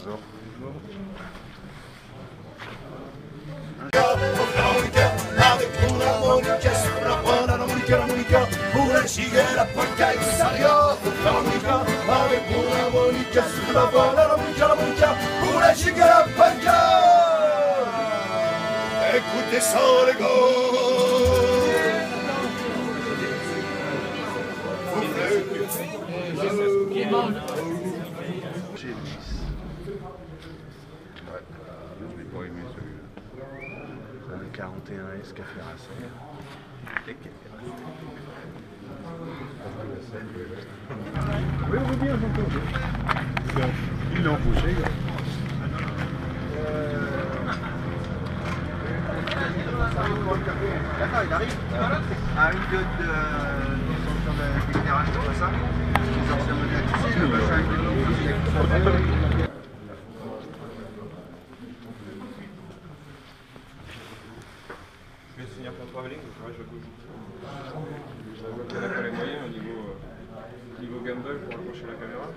sort. Avec mon harmonica sur la bonne harmonica, pour la giga et la polka et le saria. L'harmonica, avec mon harmonica sur la bonne harmonica, pour la giga et la polka. Écoutez ça les gars. Ouais, je l'ai pas aimé celui-là. Un 41S Café Racer. Oui, on veut bien, j'entends. Il l'a embauché. D'accord, il arrive. À une d'éclairage comme ça. Les anciens modèles, tu sais, le machin avec les noms. Je vais signer pour travelling, donc ouais, je vois qu'on n'a pas les moyens au niveau gimbal pour accrocher la caméra.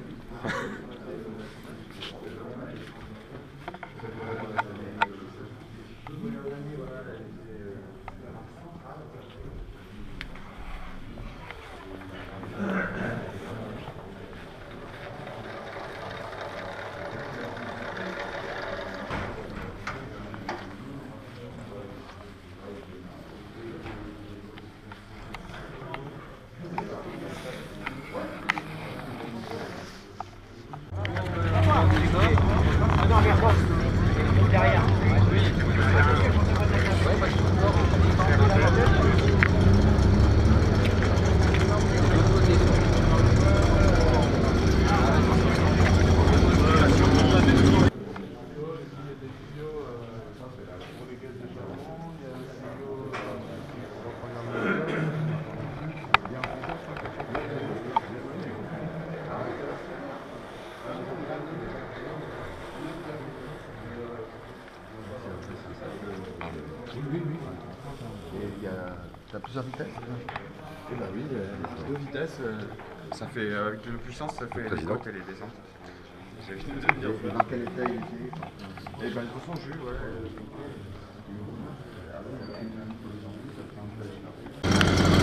Derrière. T'as plusieurs vitesses? Eh ben oui, deux vitesses, ça fait, avec de la puissance, ça fait les côtes et les descentes. Dans quel état il était? Et ben, de toute façon, jus, ouais.